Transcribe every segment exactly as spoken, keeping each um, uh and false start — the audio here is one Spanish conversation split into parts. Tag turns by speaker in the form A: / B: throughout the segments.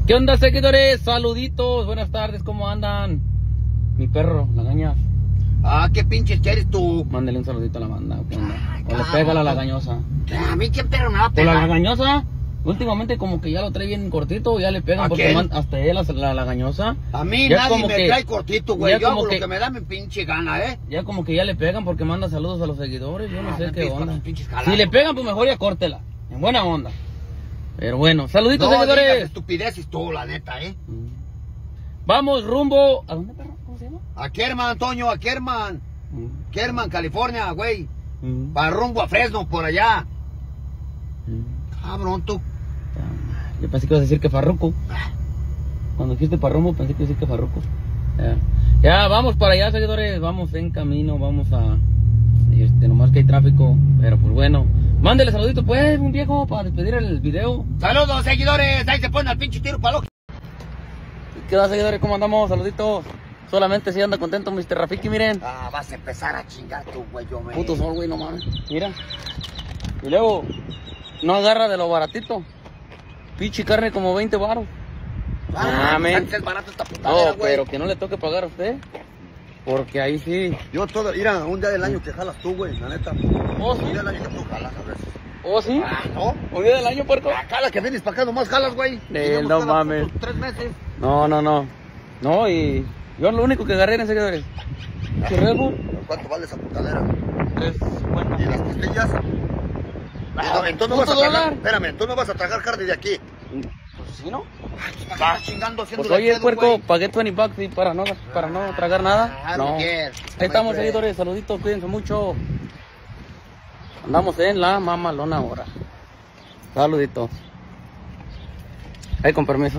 A: ¿Qué onda, seguidores? Saluditos, buenas tardes, ¿cómo andan? Mi perro, Lagaña.
B: Ah, qué pinches quieres tú.
A: Mándale un saludito a la banda, ¿qué onda? O le pega a la lagañosa.
B: A mí quién perro me va a
A: ¿O
B: pegar.
A: la lagañosa? Últimamente como que ya lo trae bien cortito, ya le pegan
B: ¿A
A: porque
B: quién?
A: man- hasta él, hasta la lagañosa.
B: A mí
A: ya
B: nadie
A: como
B: me
A: que-
B: trae cortito, güey.
A: ya
B: Yo hago
A: como
B: lo
A: que-
B: que me da mi pinche gana, ¿eh?
A: Ya como que ya le pegan porque manda saludos a los seguidores, yo no
B: Ah,
A: sé
B: me
A: qué
B: pides con
A: onda.
B: tus pinches jaladas.
A: Si le pegan, pues mejor ya córtela, en buena onda. Pero bueno, saluditos,
B: No digas
A: seguidores.
B: estupideces tú, la neta, ¿eh?
A: Vamos rumbo... ¿A dónde, perro? ¿Cómo se llama?
B: A Kerman, Antonio, a Kerman.
A: Mm.
B: Kerman, California, güey.
A: Mm.
B: Para rumbo a Fresno, por allá.
A: Mm.
B: Cabrón, tú.
A: Yo pensé que ibas a decir que Farruco. Cuando dijiste Parrumo, pensé que ibas a decir que Farruco. Ya. Ya, vamos para allá, seguidores. Vamos en camino, vamos a... Este, nomás que hay tráfico, pero pues bueno. Mándele saludito, pues, un viejo, para despedir el video.
B: Saludos, seguidores. Ahí se ponen al pinche tiro para lo.
A: ¿Qué onda, seguidores? ¿Cómo andamos? Saluditos. Solamente si anda contento, mister Rafiki, miren.
B: Ah, vas a empezar a chingar tú, güey, yo me.
A: Puto sol, güey, no mames. Mira. Y luego, no agarra de lo baratito. Pinche carne como veinte baros.
B: Ah,
A: men.
B: antes es barato esta putadera,
A: No,
B: güey.
A: pero que no le toque pagar a usted. Porque ahí sí.
B: Yo todo, mira, un día del año que jalas tú, güey, la neta.
A: Oh,
B: Un
A: sí.
B: día del año que tú jalas a veces.
A: Oh, sí.
B: Ah, ¿no?
A: Un día del año, puerco.
B: Acá la que vienes para acá nomás jalas, güey.
A: Eh,
B: Tenemos
A: no
B: cada
A: mames.
B: putos Tres meses.
A: No, no, no. No, y yo lo único que agarré en seguidores. ¿Qué Red Bull?
B: ¿Cuánto vale esa putadera?
A: Tres cincuenta.
B: ¿Y las costillas?
A: Ah,
B: Entonces no vas a
A: ¿puto
B: tragar,
A: dólar?
B: espérame, tú no vas a tragar carne de aquí.
A: Pues sí, ¿no?
B: Vas chingando haciendo
A: Pues oye, puerco, pagué veinte bucks y para no, para no tragar nada.
B: Ah,
A: No.
B: mujer.
A: Ahí estamos, seguidores. Saluditos, cuídense mucho. Andamos en la mamalona ahora. Saluditos. Ahí con permiso.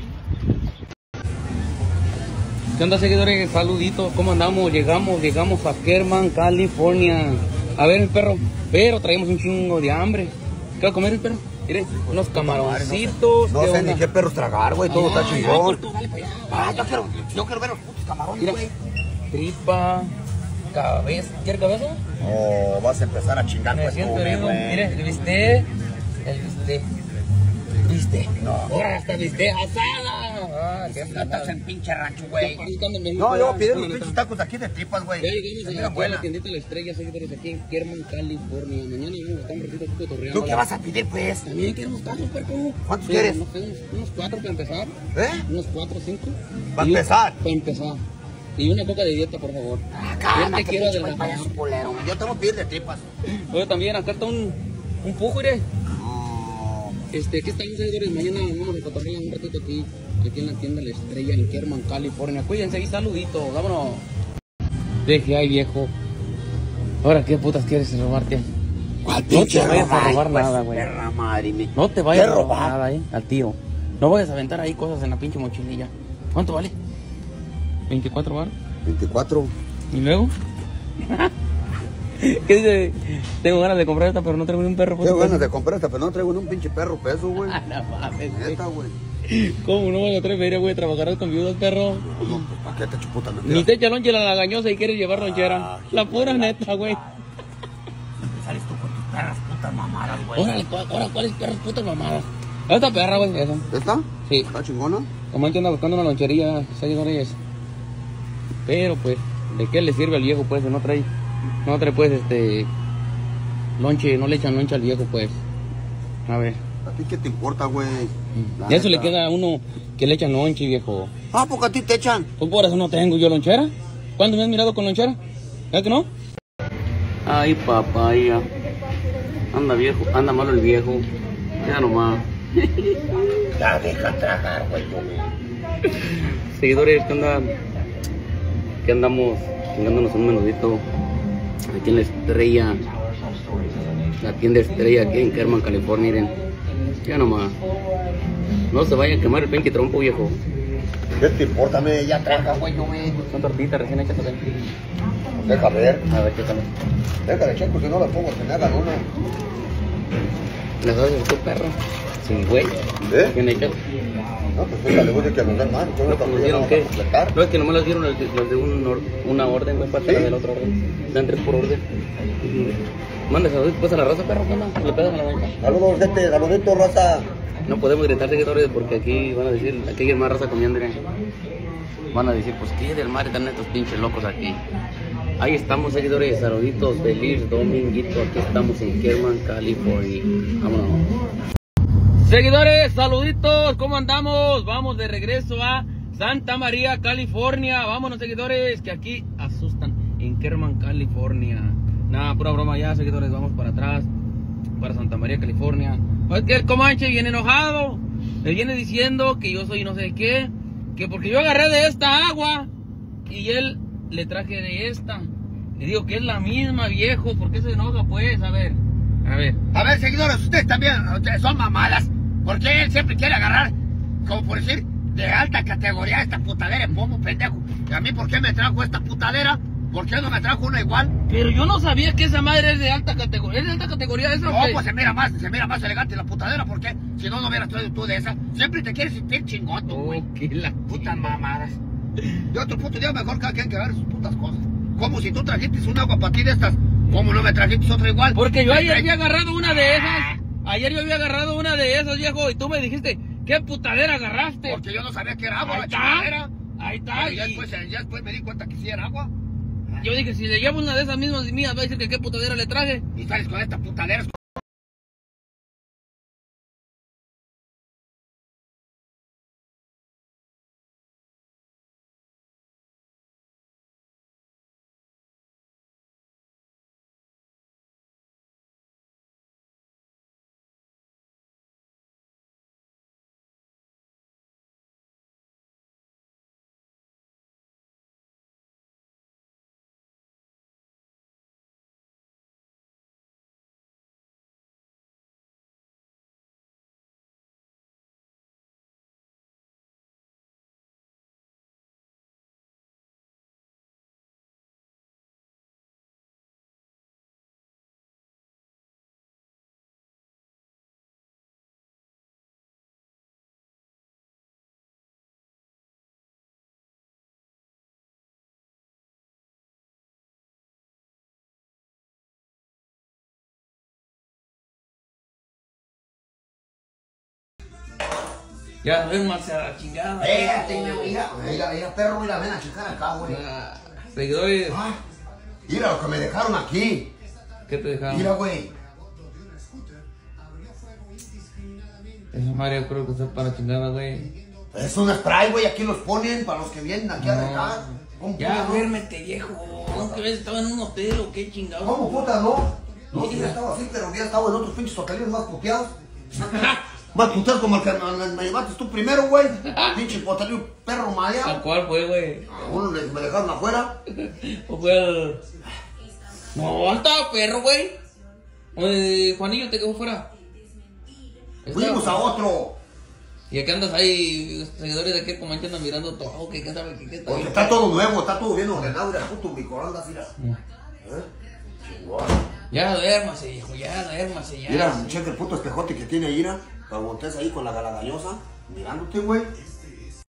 A: ¿Qué onda, seguidores? Saluditos. ¿Cómo andamos? Llegamos, llegamos a Kerman, California. A ver, el perro. Pero traemos un chingo de hambre. ¿Qué va a comer el perro? Miren, unos camaroncitos.
B: No
A: ¿qué
B: sé
A: onda?
B: ni qué perros tragar, güey, todo
A: Ah,
B: está chingón.
A: puerco, dale para allá.
B: Ah, yo quiero, yo quiero ver los putos camarones,
A: Mira,
B: güey.
A: tripa, cabeza. ¿Quiere cabeza?
B: Oh, vas a empezar a chingar,
A: Me
B: pues,
A: siento
B: tú,
A: herido.
B: güey.
A: Mire, el bistec. El bistec. ¿Viste?
B: No.
A: Ahora hasta bistec asada. Ah, qué
B: Estás en pinche rancho, güey.
A: México.
B: No, yo voy a pedir los pinches tacos de aquí de tripas, güey.
A: Ya llegamos
B: Se
A: a
B: mira
A: la,
B: buena.
A: la tiendita La Estrella, seguidores, aquí en Kerman, California. Mañana vamos a estar un ratito aquí cotorreando.
B: ¿Tú qué vas a pedir, pues?
A: También queremos tacos, perco.
B: ¿Cuántos
A: Sí,
B: quieres?
A: No sé, unos, unos cuatro para empezar.
B: ¿Eh?
A: Unos cuatro, cinco.
B: ¿Para
A: Y un-
B: empezar?
A: Para empezar. Y una coca de dieta, por favor.
B: Ah,
A: Yo
B: cálmate,
A: te quiero
B: pinche güey,
A: adelantar.
B: payaso culero, güey. Yo te voy a pedir de tripas.
A: Oye, también acá está un, un pujo, mire.
B: No.
A: Este, aquí estamos, seguidores. Mañana vamos a cotorrear un ratito aquí, aquí en la tienda La Estrella en Kerman, California. Cuídense y saluditos, vámonos. Deje ahí, viejo. Ahora, ¿qué putas quieres robarte?
B: ¿Cuál
A: No
B: pinche
A: te vayas a
B: robar,
A: robar
B: pues,
A: nada, güey.
B: perra madre, me-
A: No te vayas
B: ¿Qué
A: a robar
B: robar?
A: nada, eh, al tiro. No vayas a aventar ahí cosas en la pinche mochililla. ¿Cuánto vale? veinticuatro bar.
B: veinticuatro.
A: ¿Y luego? ¿Qué dice? Tengo ganas de comprar esta, pero no traigo ni un perro.
B: Tengo ganas de comprar esta, pero no traigo ni un pinche perro peso, güey.
A: Ah, no mames, güey.
B: Neta, güey.
A: ¿Cómo no vas a traer feria, güey? Trabajarás con viudas, perro.
B: No, pues, ¿para qué te chuputas?
A: Ni te echa lonche la lagañosa y quieres llevar lonchera. La pura neta, güey.
B: Sales tú con tus perras putas mamadas, güey.
A: Órale, ¿cuál- ahora, ¿cuáles perras putas mamadas? Esta perra, güey, esa.
B: ¿Esta?
A: Sí.
B: ¿Está chingona?
A: Como él que anda buscando una lonchería, seguidores. Pero, pues, ¿de qué le sirve al viejo, pues? Si no trae, no trae, pues, este... lonche, no le echan lonche al viejo, pues. A ver.
B: ¿A ti qué te importa, güey? La
A: De eso le
B: neta.
A: queda a uno que le echan lonche, viejo.
B: Ah, porque a ti te echan.
A: Pues por eso no tengo yo lonchera. ¿Cuándo me has mirado con lonchera? ¿Ya que no? Ay, papaya. Anda viejo, anda malo el viejo. Ya nomás.
B: Ya deja tragar, güey. yo-
A: Seguidores, ¿qué onda? ¿Qué andamos? Chingándonos un menudito. Aquí en La Estrella. La tienda Estrella aquí en Kerman, California, miren. Ya nomás. No se vaya a quemar el pinche trompo, viejo.
B: ¿Qué te importa, me? Ya traga, güey, yo me.
A: Son tortitas recién hechas también.
B: Deja ver.
A: A ver, qué tal.
B: Deja de echar porque no la pongo, que me hagan una.
A: ¿Las haces tu perro? Sí, güey.
C: ¿Eh?
A: ¿Quién hay que?
C: No, pues fíjate, güey, que nos dan mal.
A: ¿No nos dieron qué? No, es que nomás los dieron los de, los de un or, una orden, güey, para de la otra orden. Dan tres por orden. Uh-huh. Manda saluditos pues a la raza, perro, ¿qué onda? Le pegan a la banca.
C: Saludos, gente, saluditos, raza.
A: No podemos gritar seguidores porque aquí van a decir, aquí hay más raza comiendo, ¿eh? Van a decir, pues qué del mar están estos pinches locos aquí. Ahí estamos, seguidores, saluditos, feliz dominguito, aquí estamos en Kerman, California. Vámonos. Seguidores, saluditos, ¿cómo andamos? Vamos de regreso a Santa María, California. Vámonos, seguidores, que aquí asustan en Kerman, California. Nada, pura broma ya, seguidores, vamos para atrás, para Santa María, California. Es que el Comanche viene enojado, me viene diciendo que yo soy no sé qué, que porque yo agarré de esta agua y él le traje de esta. Le digo que es la misma, viejo, ¿por qué se enoja pues? A ver, a ver.
B: A ver, seguidores, ustedes también ustedes son mamadas. Porque él siempre quiere agarrar, como por decir, de alta categoría esta putadera en pomo, pendejo. ¿Y a mí por qué me trajo esta putadera? ¿Por qué no me trajo una igual?
A: Pero yo no sabía que esa madre es de alta categoría. ¿Es de alta categoría esa?
B: No, pues se mira más, se mira más elegante la putadera, porque si no, no hubieras traído tú de esa. Siempre te quieres sentir chingón, tú, güey.
A: Oh, qué la
B: putas mamadas. De otro puto día mejor cada quien que ver sus putas cosas. Como si tú trajiste un agua para ti de estas, ¿cómo no me trajiste otra igual?
A: Porque yo ayer había agarrado una de esas. Ayer yo había agarrado una de esas, viejo, y tú me dijiste, ¿qué putadera agarraste?
B: Porque yo no sabía que era agua,
A: Ahí
B: la
A: está.
B: chingadera.
A: Ahí está.
B: Y ya
A: y-
B: después, ya después me di cuenta que sí era agua.
A: Yo dije, si le llevo una de esas mismas mías, va a decir que qué putadera le traje.
B: Y sales con esta putadera.
A: Ya, duérmase a la chingada.
C: Fíjate, mira, mira, mira, perro, mira, ven a checar acá, güey.
A: Ah, seguidores,
C: Ah, mira lo que me dejaron aquí.
A: ¿qué te dejaron?
C: Mira, güey.
A: Esa madre yo creo que está para chingada, güey.
C: Es un spray, güey, aquí los ponen para los que vienen aquí a dejar. ¿Cómo
A: Ya,
C: puta, no?
A: duérmete, viejo. ¿Nunca ves? Estaba en un hotel o qué chingado?
C: ¿Cómo puta, no? No, sí, ya estaba así, pero había estado en otros pinches hoteles más puteados. Más puteados como el que me, me llevaste tú primero, güey. Pinche hotelillo perro
A: ¿A
C: mareado.
A: cuál fue, güey?
C: Uno le- me dejaron afuera.
A: ¿O fue al...? No, estaba perro, güey. Oye, Juanillo, te quedó fuera.
C: Fuimos
A: Estaba-
C: a otro.
A: ¿Y aquí andas ahí, seguidores de aquí, como andan mirando todo? ¿Qué, qué sabe? ¿Qué, qué está?
C: Porque está todo nuevo, está todo bien ordenado. Mira, puto microondas, mira. ¿Eh? Chingón.
A: Ya duérmase, viejo, ya duérmase, ya.
C: Mira, checa el puto espejote que tiene ahí, mira. Para montarse ahí con la galagañosa, mirándote, güey.